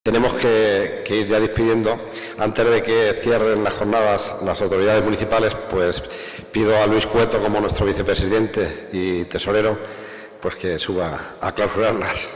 Tenemos que ir ya despidiendo. Antes de que cierren las jornadas las autoridades municipales, pues pido a Luis Cueto, como nuestro vicepresidente y tesorero, pues que suba a clausurarlas.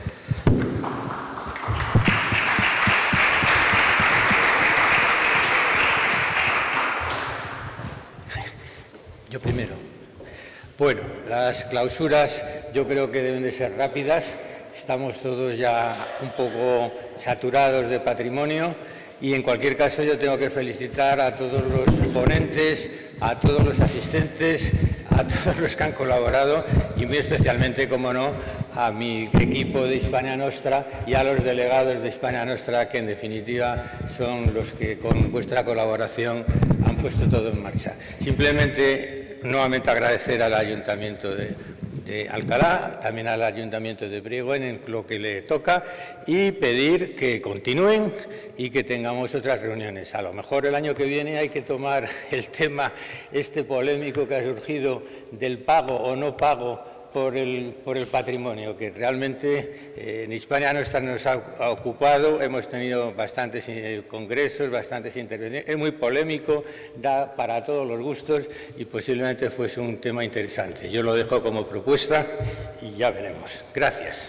Yo primero. Bueno, las clausuras yo creo que deben de ser rápidas. Estamos todos ya un poco saturados de patrimonio y, en cualquier caso, yo tengo que felicitar a todos los ponentes, a todos los asistentes, a todos los que han colaborado y muy especialmente, como no, a mi equipo de Hispania Nostra y a los delegados de Hispania Nostra, que en definitiva son los que con vuestra colaboración han puesto todo en marcha. Simplemente, nuevamente agradecer al Ayuntamiento de Alcalá, también al Ayuntamiento de Priego en lo que le toca, y pedir que continúen y que tengamos otras reuniones. A lo mejor el año que viene hay que tomar el tema polémico que ha surgido del pago o no pago por el patrimonio, que realmente en Hispania Nostra nos ha ocupado. Hemos tenido bastantes congresos, bastantes intervenciones. Es muy polémico, da para todos los gustos y posiblemente fuese un tema interesante. Yo lo dejo como propuesta y ya veremos. Gracias.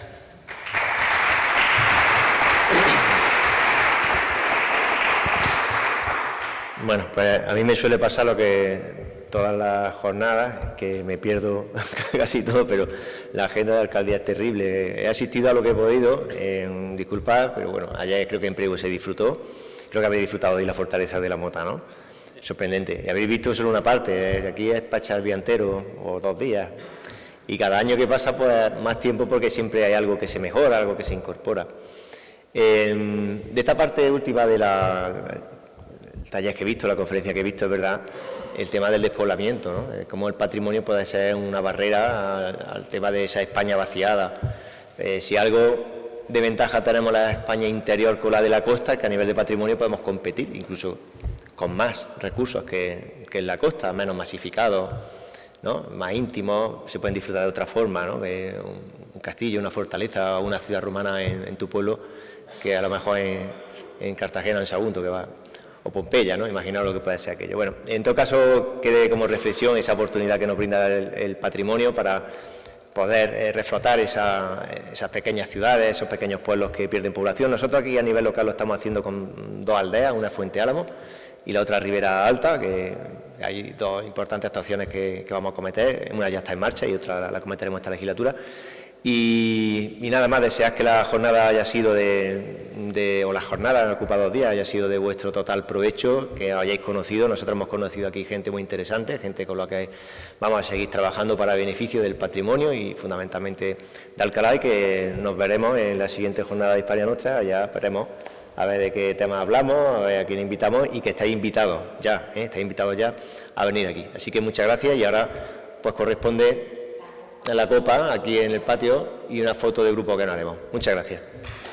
Bueno, pues a mí me suele pasar lo que todas las jornadas, que me pierdo casi todo, pero la agenda de alcaldía es terrible. He asistido a lo que he podido, disculpad, pero bueno, ayer creo que en Priego se disfrutó. Creo que habéis disfrutado de la fortaleza de la Mota, ¿no? Sorprendente. Y habéis visto solo una parte, aquí es para echar el día entero o 2 días. Y cada año que pasa, pues más tiempo, porque siempre hay algo que se mejora, algo que se incorpora. De esta parte última de el taller que he visto, la conferencia que he visto, es verdad, el tema del despoblamiento, ¿no? Cómo el patrimonio puede ser una barrera al tema de esa España vaciada. Si algo de ventaja tenemos la España interior con la de la costa, que a nivel de patrimonio podemos competir, incluso con más recursos que en la costa, menos masificados, ¿no? Más íntimos, se pueden disfrutar de otra forma, ¿no? Un castillo, una fortaleza o una ciudad romana en tu pueblo, que a lo mejor en Cartagena, en Sagunto, que va... o Pompeya, ¿no? Imaginaos lo que puede ser aquello. Bueno, en todo caso, quede como reflexión esa oportunidad que nos brinda el patrimonio para poder reflotar esas pequeñas ciudades, esos pequeños pueblos que pierden población. Nosotros aquí a nivel local lo estamos haciendo con 2 aldeas, una Fuente Álamo y la otra Ribera Alta, que hay 2 importantes actuaciones que vamos a cometer. Una ya está en marcha y otra la cometeremos esta legislatura. Y nada más, desear que la jornada haya sido o la jornada han ocupado 2 días, haya sido de vuestro total provecho, que os hayáis conocido. Nosotros hemos conocido aquí gente muy interesante, gente con la que vamos a seguir trabajando para beneficio del patrimonio y fundamentalmente de Alcalá, y que nos veremos en la siguiente jornada de Hispania Nostra. Ya esperemos a ver de qué tema hablamos, a ver a quién invitamos, y que estáis invitados ya, estáis invitados ya a venir aquí. Así que muchas gracias, y ahora pues corresponde la copa aquí en el patio y una foto de grupo que nos haremos. Muchas gracias.